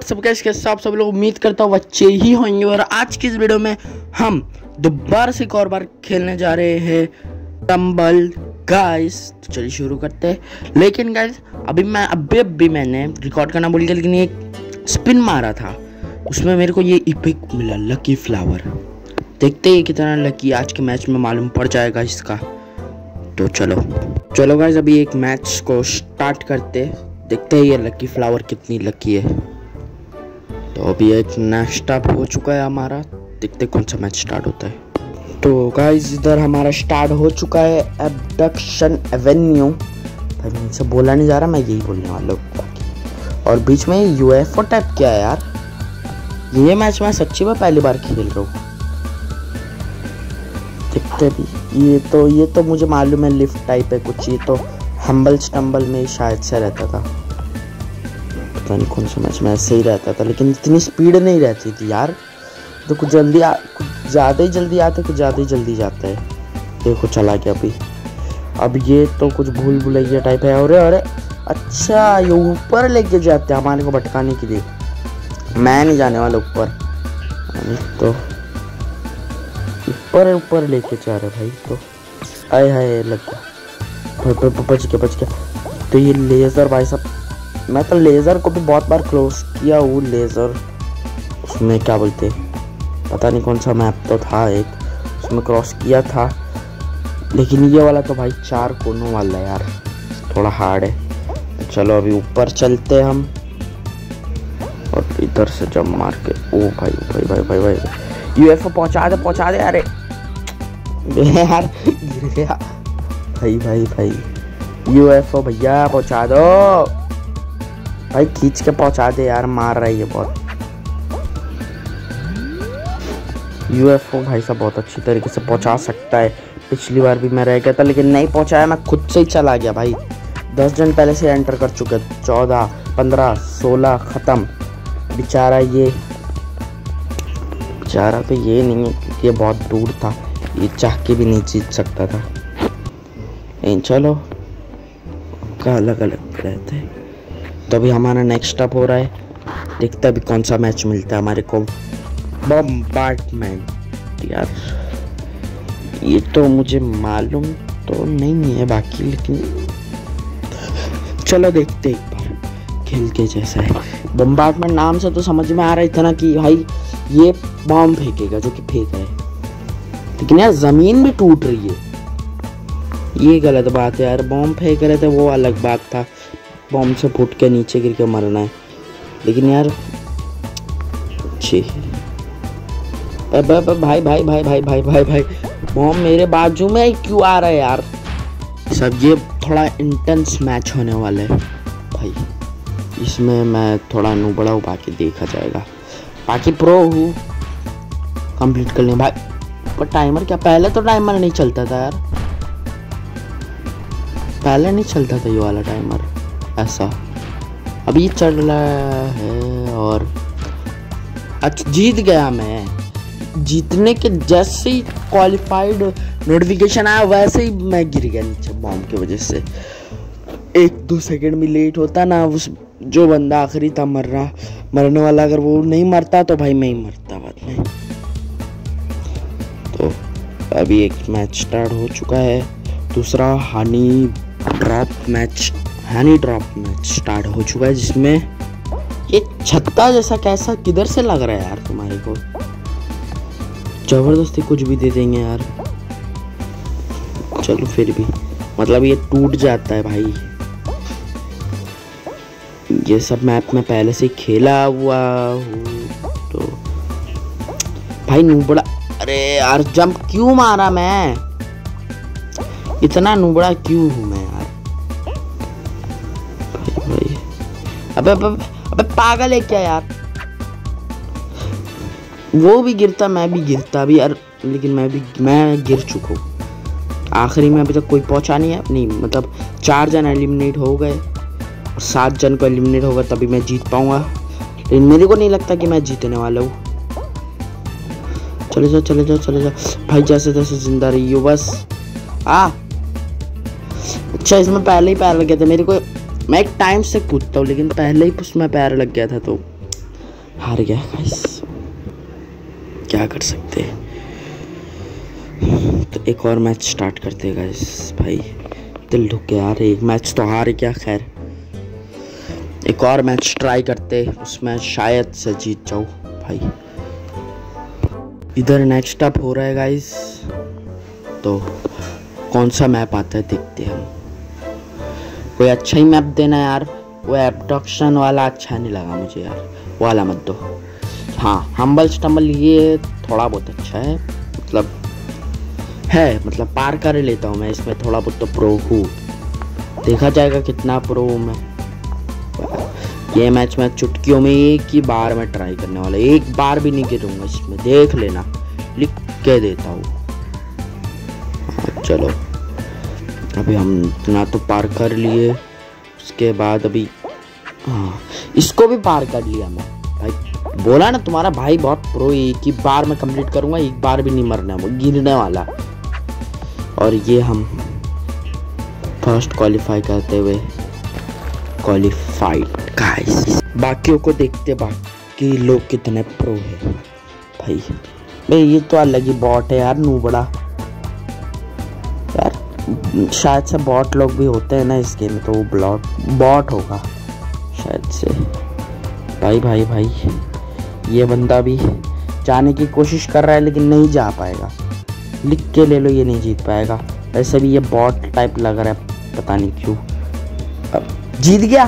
WhatsApp कैसे आप सब लोग उम्मीद करता हूँ बच्चे ही होंगे। और आज की इस वीडियो में हम दोबारा से एक और बार खेलने जा रहे हैं टम्बल गाइस। तो चलिए शुरू करते हैं। लेकिन गाइस अभी मैंने रिकॉर्ड करना भूल गया, लेकिन एक स्पिन मारा था, उसमें मेरे को ये इपिक मिला लकी फ्लावर। देखते हैं कितना लकी आज के मैच में मालूम पड़ जाएगा इसका। तो चलो गाइस अभी एक मैच को स्टार्ट करते, देखते हैं ये लकी फ्लावर कितनी लकी है। तो अभी एक नेक्स्ट अप हो चुका है हमारा, देखते कौन सा मैच स्टार्ट होता है। तो गाइस इधर हमारा स्टार्ट हो चुका है एबडक्शन एवेन्यू। भाई मुझसे बोला नहीं जा रहा, मैं यही बोलने वाला हूँ। और बीच में यूएफओ टाइप क्या है यार, ये मैच मैं सच्ची में पहली बार खेल रहा हूँ। देखते भी ये तो मुझे मालूम है लिफ्ट टाइप है कुछ, ये तो हम्बल स्टम्बल में शायद से रहता था, पता नहीं कौन सा मैच में ऐसे ही रहता था, लेकिन इतनी स्पीड नहीं रहती थी यार। तो कुछ ज़्यादा ही जल्दी आते, कुछ ज़्यादा ही जल्दी जाता है। देखो चला गया अभी। अब ये तो कुछ भूल भुलैया टाइप है। अरे अच्छा ये ऊपर लेके जाते हैं हमारे को भटकाने के लिए। मैं नहीं जाने वाला ऊपर, तो ऊपर लेके जा रहे भाई। तो आए हाय लग गया, बच गया। तो ये लेज़र भाई साहब, मैं तो लेज़र को भी बहुत बार क्रॉस किया हूँ। लेज़र उसमें क्या बोलते, पता नहीं कौन सा मैप तो था एक, उसमें क्रॉस किया था। लेकिन ये वाला तो भाई 4 कोनों वाला है यार, थोड़ा हार्ड है। चलो अभी ऊपर चलते हम, और इधर से जंप मार के ओ भाई यूएफओ पहुंचा दे। अरे यार गिर गया भाई यूएफओ भैया पहुंचा दो भाई, खींच के पहुंचा दे यार, मार रही है बहुत। यूएफओ भाई साहब बहुत अच्छी तरीके से पहुंचा सकता है। पिछली बार भी मैं रह गया था लेकिन नहीं पहुंचाया, मैं खुद से ही चला गया भाई। 10 जन पहले से एंटर कर चुके, 14 15 16 खत्म। बेचारा तो ये नहीं है क्योंकि ये बहुत दूर था, ये चाह के भी नहीं जीत सकता था। चलो का अलग रहते हैं। तो अभी हमारा नेक्स्ट स्टॉप हो रहा है, देखते अभी कौन सा मैच मिलता है हमारे को। बॉम्बार्डमेंट यार, ये तो मुझे मालूम तो नहीं है बाकी, लेकिन चलो देखते एक बार खेल के जैसा है। बॉम्बार्डमेंट नाम से तो समझ में आ रहा है इतना कि भाई ये बॉम्ब फेंकेगा, जो कि फेंक रहा है। लेकिन यार जमीन भी टूट रही है, ये गलत बात है यार। बॉम्ब फेंक रहे थे वो अलग बात था, बॉम्ब से फूट के नीचे गिर के मरना है। लेकिन यार अच्छी भाई बॉम्ब मेरे बाजू में क्यों आ रहा है यार। सब ये थोड़ा इंटेंस मैच होने वाला है भाई, इसमें मैं थोड़ा नुबड़ा हूँ, बाकी देखा जाएगा। बाकी प्रो हूँ, कंप्लीट कर लें भाई। पर टाइमर क्या, पहले तो टाइमर नहीं चलता था यार, पहले नहीं चलता था ये वाला टाइमर ऐसा। अभी चल रहा है और अच्छा जीत गया मैं। जीतने के जैसे ही क्वालिफाइड नोटिफिकेशन आया वैसे ही मैं गिर गया नीचे बॉम्ब की वजह से। 1-2 सेकंड भी लेट होता ना, उस जो बंदा आखिरी था मरने वाला, अगर वो नहीं मरता तो भाई मैं ही मरता बाद में। तो अभी एक मैच स्टार्ट हो चुका है, दूसरा हनी ड्रॉप मैच स्टार्ट हो चुका है, जिसमें ये छत्ता जैसा कैसा किधर से लग रहा है यार तुम्हारे को। जबरदस्ती कुछ भी दे देंगे यार। चलो फिर भी मतलब ये टूट जाता है भाई। ये सब मैप में पहले से खेला हुआ हूँ तो भाई नुबड़ा। अरे यार जंप क्यों मारा मैं, इतना नुबड़ा क्यों हूँ मैं यार। भाई अबे पागल है क्या यार। वो भी गिरता मैं भी गिरता भी यार, लेकिन मैं गिर चुका हूँ। आखिरी में अभी तक कोई पहुंचा नहीं, मतलब 4 जन एलिमिनेट हो गए और 7 जन को एलिमिनेट होगा तभी मैं जीत पाऊंगा, लेकिन मेरे को नहीं लगता कि मैं जीतने वाला हूँ। चले जाओ भाई, जैसे तैसे जिंदा रही हो बस। अच्छा इसमें पहले ही पैर लग गया था मेरे को। मैं एक टाइम से कूदता हूँ लेकिन पहले ही उसमें पैर लग गया था, तो हार गया गाइस, क्या कर सकते हैं। तो एक और मैच स्टार्ट करते हैं गाइस। भाई दिल ढुक गया यार, एक मैच तो हार गया। खैर एक और मैच ट्राई करते, उसमें शायद से जीत जाऊँ भाई। इधर नेक्स्ट अप हो रहा है गाइस, तो कौन सा मैप आता है देखते हैं हम। कोई अच्छा ही मैप देना यार, वो एब्डक्शन वाला अच्छा नहीं लगा मुझे यार, वो वाला मत दो। हाँ हम्बल स्टम्बल ये थोड़ा बहुत अच्छा है, मतलब पार कर लेता हूँ मैं इसमें, थोड़ा बहुत तो प्रो हूँ। देखा जाएगा कितना प्रो हूँ मैं। ये मैच मैं चुटकियों में एक ही बार में ट्राई करने वाला, एक बार भी नहीं गिरूंगा इसमें, देख लेना, लिख के देता हूँ। चलो अभी हम इतना तो पार कर लिए, उसके बाद अभी हाँ इसको भी पार कर लिया मैं। भाई बोला ना तुम्हारा भाई बहुत प्रो, एक ही बार में कंप्लीट करूंगा, एक बार भी नहीं मरना, वो गिरने वाला। और ये हम फर्स्ट क्वालिफाई करते हुए क्वालिफाइड गाइस। बाकियों को देखते बाकी लोग कितने प्रो है भाई ये तो अलग ही बॉट है यार, नूबड़ा यार। शायद से बॉट लोग भी होते हैं ना इस गेम में, तो वो बॉट होगा शायद से। भाई ये बंदा भी जाने की कोशिश कर रहा है लेकिन नहीं जा पाएगा। लिख के ले लो, ये नहीं जीत पाएगा। ऐसे भी ये बॉट टाइप लग रहा है, पता नहीं क्यों। अब जीत गया,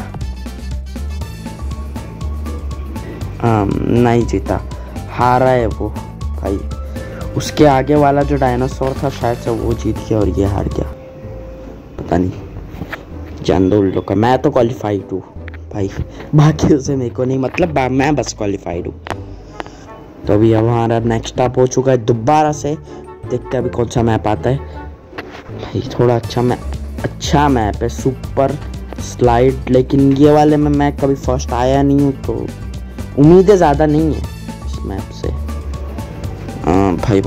नहीं जीता, हारा है वो भाई। उसके आगे वाला जो डायनासोर था शायद से वो जीत गया और ये हार गया, पता नहीं, जान दो उन लोग का। मैं तो क्वालिफाइड हूँ भाई, बाकी उसे मेरे को नहीं मतलब, मैं बस क्वालिफाइड हूँ। तो अभी हमारा नेक्स्ट स्टॉप हो चुका है दोबारा से, देखते हैं अभी कौन सा मैप आता है भाई। थोड़ा अच्छा मैप है, सुपर स्लाइड, लेकिन ये वाले में मैं कभी फर्स्ट आया नहीं हूँ, तो उम्मीदें ज़्यादा नहीं है इस मैप से। भाई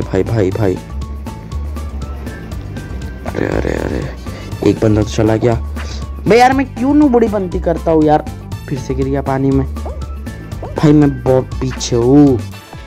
अरे एक बंदा तो चला गया भाई। यार मैं क्यों नू बड़ी बनती करता हूँ यार, फिर से गिर गया पानी में भाई। मैं बहुत पीछे हूँ,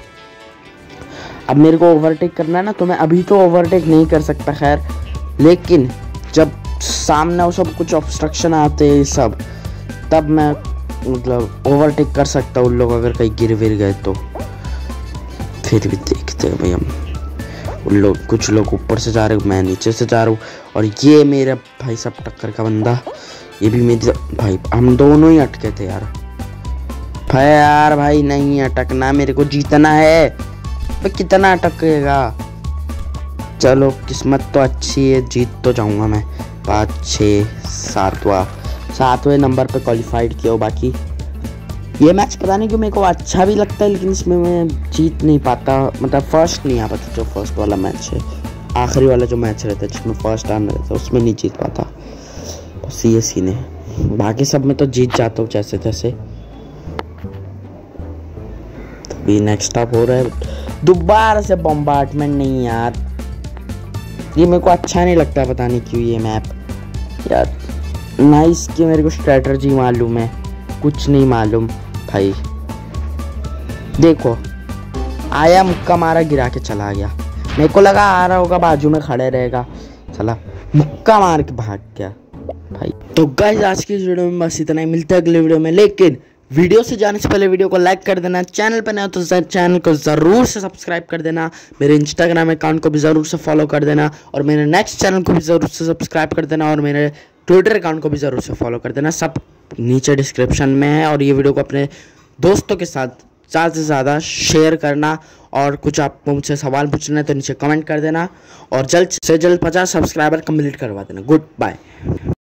अब मेरे को ओवरटेक करना है ना, तो मैं अभी तो ओवरटेक नहीं कर सकता खैर, लेकिन जब सामने वो सब कुछ ऑब्स्ट्रक्शन आते हैं सब, तब मैं मतलब ओवरटेक कर सकता हूँ उन लोग, अगर कहीं गिर विर गए तो। फिर भी देखते हैं भाई हम, उन लोग कुछ लोग ऊपर से जा रहे हैं, मैं नीचे से जा रहा हूँ, और ये मेरा भाई सब टक्कर का बंदा, ये भी मेरी भाई, हम दोनों ही अटके थे यार। भाई नहीं अटकना, मेरे को जीतना है भाई, कितना अटकेगा। चलो किस्मत तो अच्छी है, जीत तो जाऊंगा मैं। 5 6 7वें नंबर पे क्वालिफाइड किया हो। बाकी ये मैच पता नहीं क्यों मेरे को अच्छा भी लगता है, लेकिन इसमें मैं जीत नहीं पाता, मतलब फर्स्ट नहीं आ पाता। जो फर्स्ट वाला मैच है, आखिरी वाला जो मैच रहता है जिसमें फर्स्ट आना रहता है, उसमें नहीं जीत पाता, बस ये सीन है। बाकी सब में तो जीत जाता हूँ जैसे तैसे। अभी नेक्स्ट स्टॉप हो रहा है दोबारा से बॉम्बार्डमेंट। नहीं यार ये मेरे को अच्छा नहीं लगता, पता नहीं क्यों ये मैप यार। नाइस कि मेरे को स्ट्रेटजी मालूम है, कुछ नहीं मालूम भाई। देखो आया, मुक्का मारा, गिरा के चला गया। मेरे को लगा आ रहा होगा, बाजू में खड़े रहेगा, चला मुक्का मार के भाग गया भाई। तो गाइस आज की इस वीडियो में बस इतना ही, मिलता है अगले वीडियो में। लेकिन वीडियो से जाने से पहले वीडियो को लाइक कर देना, चैनल पर नया हो तो चैनल को ज़रूर से सब्सक्राइब कर देना, मेरे इंस्टाग्राम अकाउंट को भी ज़रूर से फॉलो कर देना, और मेरे नेक्स्ट चैनल को भी ज़रूर से सब्सक्राइब कर देना, और मेरे ट्विटर अकाउंट को भी ज़रूर से फॉलो कर देना। सब नीचे डिस्क्रिप्शन में है। और ये वीडियो को अपने दोस्तों के साथ ज़्यादा से ज़्यादा शेयर करना, और कुछ आपको मुझसे सवाल पूछना है तो नीचे कमेंट कर देना, और जल्द से जल्द 50 सब्सक्राइबर कंप्लीट करवा देना। Good bye.